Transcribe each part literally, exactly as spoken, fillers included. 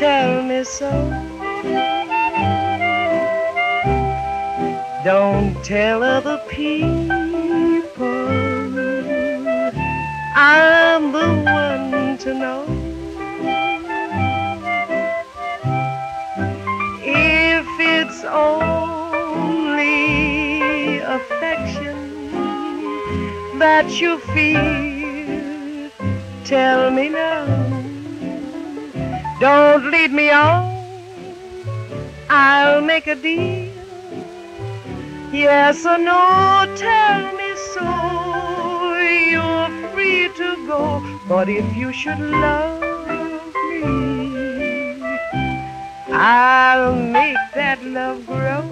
tell me so. Don't tell other people I'm the one to know. If it's only affection that you feel, tell me now. Don't lead me on, I'll make a deal. Yes or no, tell me so. You're free to go, but if you should love me, I'll make that love grow.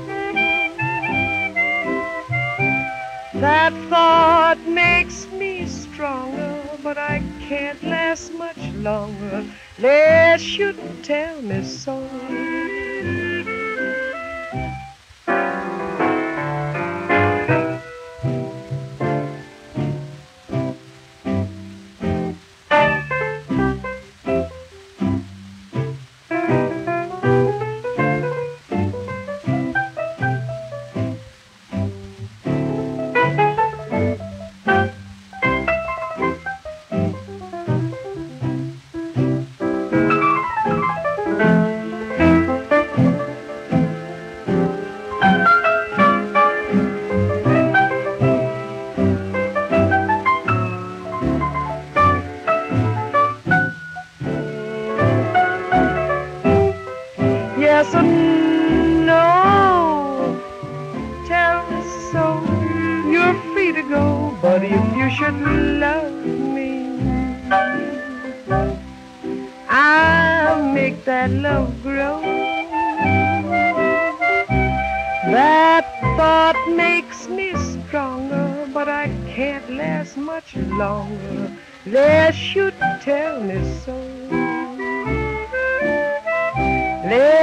That thought makes me stronger, but I can't last much longer unless you tell me so. Yes or no, tell me so. You're free to go, but if you should love me, I'll make that love grow. That thought makes me stronger, but I can't last much longer unless you tell me so. Let